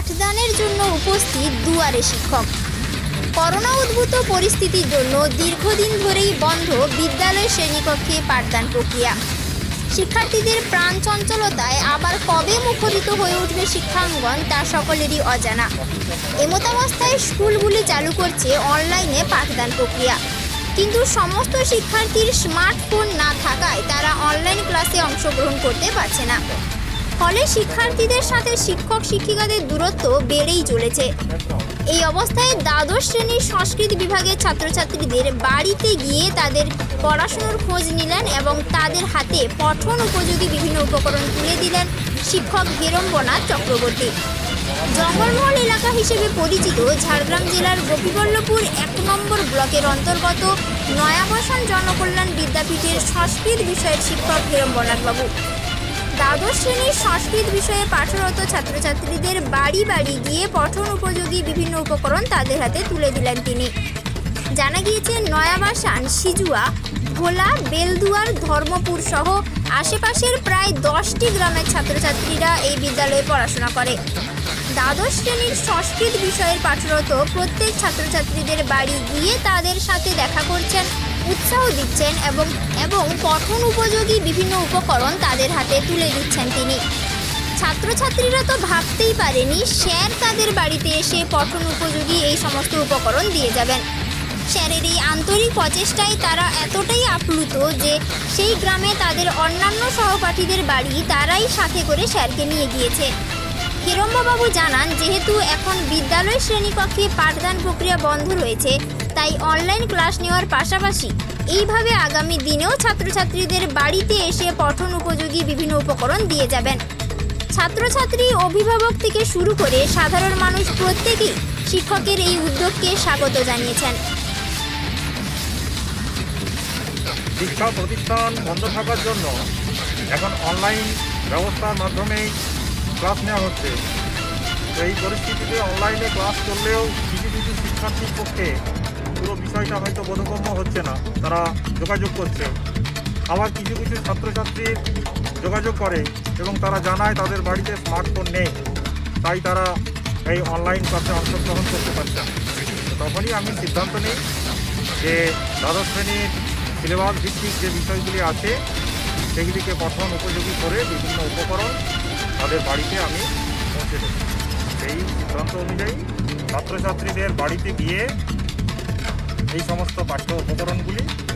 পাঠদানের জন্য উপস্থিত দুয়ারে শিক্ষক। করোনা উদ্ভূত পরিস্থিতির জন্য দীর্ঘদিন ধরেই বন্ধ বিদ্যালয় শ্রেণীকক্ষে পাঠদান প্রক্রিয়া। শিক্ষার্থীদের প্রাণ চঞ্চলতায় আবার কবে মুখরিত হয়ে উঠবে শিক্ষাঙ্গন তা সকলেরই অজানা। এমতাবস্থায় স্কুলগুলি চালু করছে অনলাইনে পাঠদান প্রক্রিয়া, কিন্তু সমস্ত শিক্ষার্থীর স্মার্টফোন না থাকায় তারা অনলাইন ক্লাসে অংশগ্রহণ করতে পারছে না। ফলে শিক্ষার্থীদের সাথে শিক্ষক শিক্ষিকাদের দূরত্ব বেড়েই চলেছে। এই অবস্থায় দ্বাদশ শ্রেণীর সংস্কৃত বিভাগের ছাত্রছাত্রীদের বাড়িতে গিয়ে তাদের পড়াশোনার খোঁজ নিলেন এবং তাদের হাতে পঠন উপযোগী বিভিন্ন উপকরণ তুলে দিলেন শিক্ষক হিরম্বনাথ চক্রবর্তী। জঙ্গলমহল এলাকা হিসেবে পরিচিত ঝাড়গ্রাম জেলার গোপীবল্লভপুর ১ নম্বর ব্লকের অন্তর্গত নয়াবাসন জনকল্যাণ বিদ্যাপীঠের সংস্কৃত বিষয়ের শিক্ষক হিরম্বনাথবাবু দ্বাদশ শ্রেণীর সংস্কৃত বিষয়ে পাঠরত ছাত্রছাত্রীদের বাড়ি বাড়ি গিয়ে পঠন উপযোগী বিভিন্ন উপকরণ তাদের হাতে তুলে দিলেন তিনি। জানা গিয়েছে নয়াবাসান, সিজুয়া, ভোলা, বেলদুয়ার, ধর্মপুর সহ আশেপাশের প্রায় 10টি গ্রামের ছাত্রছাত্রীরা এই বিদ্যালয়ে পড়াশোনা করে। দ্বাদশ শ্রেণীর সংস্কৃত বিষয়ের পাঠরত প্রত্যেক ছাত্রছাত্রীদের বাড়ি গিয়ে তাদের সাথে দেখা করছেন, উৎসাহ দিচ্ছেন এবং পঠন উপযোগী বিভিন্ন উপকরণ তাদের হাতে তুলে দিচ্ছেন তিনি। ছাত্রছাত্রীরা তো ভাবতেই পারেনি স্যার তাদের বাড়িতে এসে পঠন উপযোগী এই সমস্ত উপকরণ দিয়ে যাবেন। স্যারের এই আন্তরিক প্রচেষ্টায় তারা এতটাই আপ্লুত যে সেই গ্রামে তাদের অন্যান্য সহপাঠীদের বাড়ি তারাই সাথে করে স্যারকে নিয়ে গিয়েছে। হিরম্ববাবু জানান, যেহেতু এখন বিদ্যালয় শ্রেণীকক্ষে পাঠদান প্রক্রিয়া বন্ধ রয়েছে, তাই অনলাইন ক্লাস নেওয়ার পাশাপাশি এইভাবে আগামী দিনেও ছাত্রছাত্রীদের বাড়িতে এসে পঠন উপযোগী বিভিন্ন উপকরণ দিয়ে যাবেন। ছাত্রছাত্রী, অভিভাবক থেকে শুরু করে সাধারণ মানুষ প্রত্যেকেই শিক্ষকের এই উদ্যোগকে স্বাগত জানিয়েছেন। শিক্ষা প্রতিষ্ঠান বন্ধ থাকার জন্য এখন অনলাইন ব্যবস্থার মাধ্যমেই ক্লাস নেওয়া হচ্ছে। তো এই পরিস্থিতিতে অনলাইনে ক্লাস করলেও কিছু কিছু শিক্ষার্থীর পক্ষে পুরো বিষয়টা হয়তো বোধগম্য হচ্ছে না, তারা যোগাযোগ করছে। আবার কিছু কিছু ছাত্রছাত্রীর যোগাযোগ করে এবং তারা জানায় তাদের বাড়িতে স্মার্টফোন নেই, তাই তারা এই অনলাইন ক্লাসে অংশগ্রহণ করতে পারছে না। তো তখনই আমি সিদ্ধান্ত নিই যে দ্বাদশ শ্রেণীর সিলেবাস ভিত্তিক যে বিষয়গুলি আছে সেগুলিকে পঠন উপযোগী করে বিভিন্ন উপকরণ তাদের বাড়িতে আমি পৌঁছে দেব। সেই সিদ্ধান্ত অনুযায়ী ছাত্রছাত্রীদের বাড়িতে গিয়ে এই সমস্ত পাঠ্য উপকরণগুলি